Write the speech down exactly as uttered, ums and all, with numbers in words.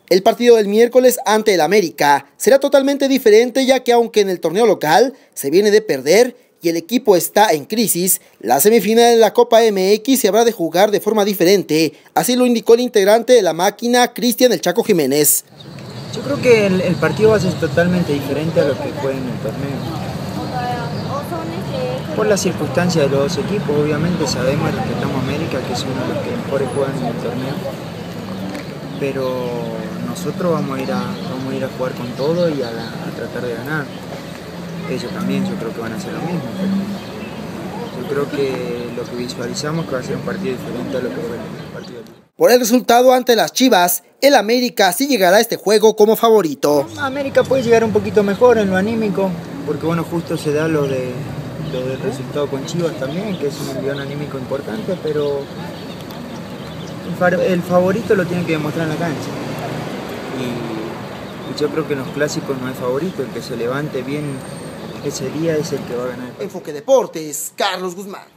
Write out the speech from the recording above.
El partido del miércoles ante el América será totalmente diferente, ya que aunque en el torneo local se viene de perder y el equipo está en crisis, la semifinal de la Copa M X se habrá de jugar de forma diferente, así lo indicó el integrante de la máquina, Cristian El Chaco Jiménez. Yo creo que el, el partido va a ser totalmente diferente a lo que fue en el torneo. Por las circunstancias de los dos equipos, obviamente sabemos, respetamos a América, que es uno de los que mejores juegan en el torneo, pero nosotros vamos a ir a, vamos a, ir a jugar con todo y a, a tratar de ganar. Ellos también yo creo que van a hacer lo mismo, pero yo creo que lo que visualizamos que va a ser un partido diferente a lo que fue el partido. Por el resultado ante las Chivas, el América sí llegará a este juego como favorito. América puede llegar un poquito mejor en lo anímico, porque bueno, justo se da lo, de, lo del resultado con Chivas también, que es un envión anímico importante, pero el favorito lo tiene que demostrar en la cancha. Y, y yo creo que en los clásicos no hay favorito, el que se levante bien ese día es el que va a ganar. Enfoque Deportes, Carlos Guzmán.